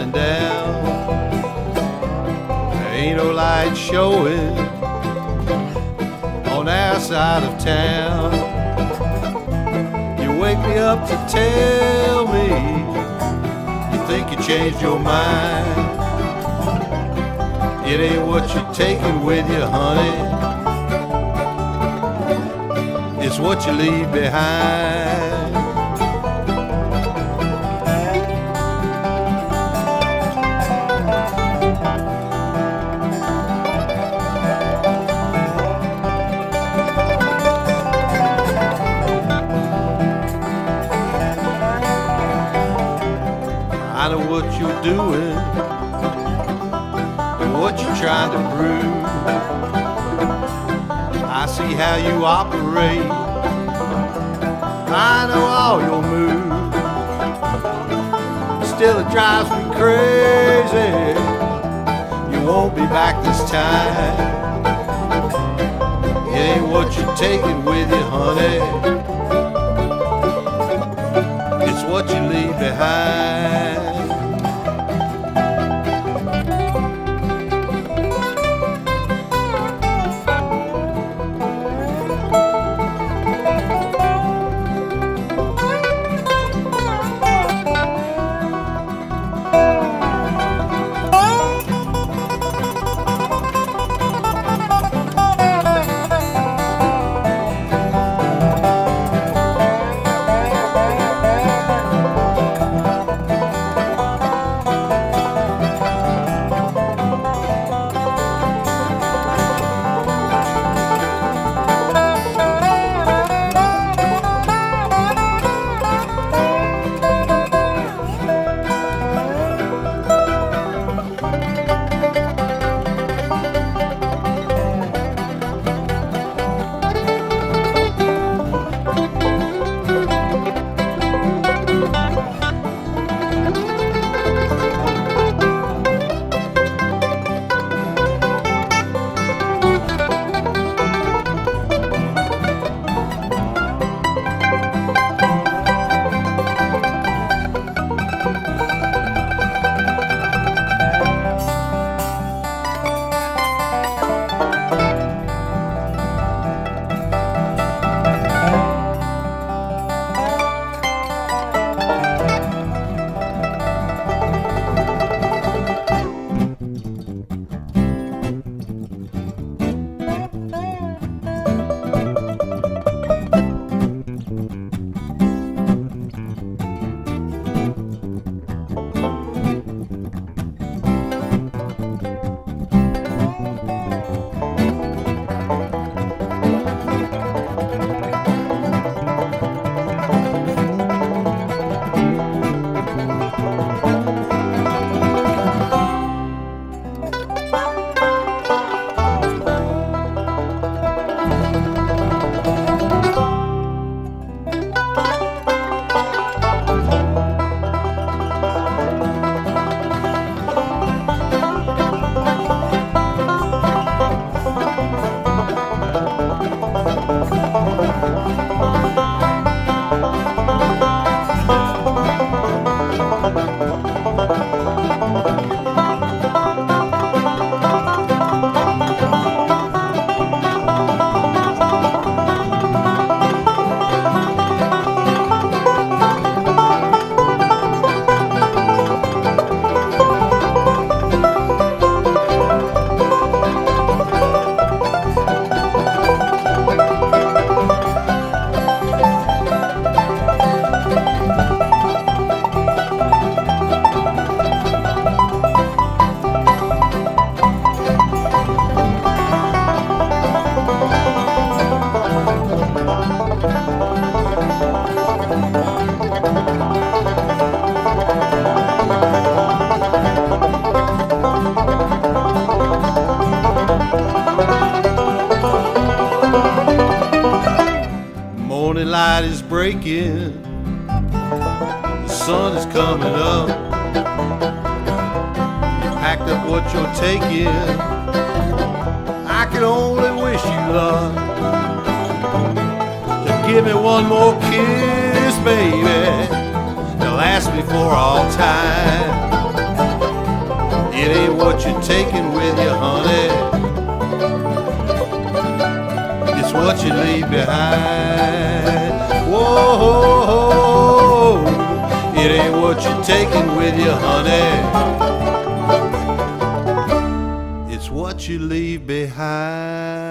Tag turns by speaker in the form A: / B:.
A: lying down. There ain't no light showing on our side of town. You wake me up to tell me you think you changed your mind. It ain't what you're taking with you, honey, it's what you leave behind. I know what you're doing and what you're trying to prove. I see how you operate, I know all your moves. Still it drives me crazy, you won't be back this time. It ain't what you're taking with you, honey, it's what you leave behind. Morning light is breaking, the sun is coming up. You packed up what you're taking, I can only wish you luck. Just give me one more kiss, baby, to last me for all time. what you're taking with you, honey. It's what you leave behind. Whoa, it ain't what you're taking with you, honey. It's what you leave behind.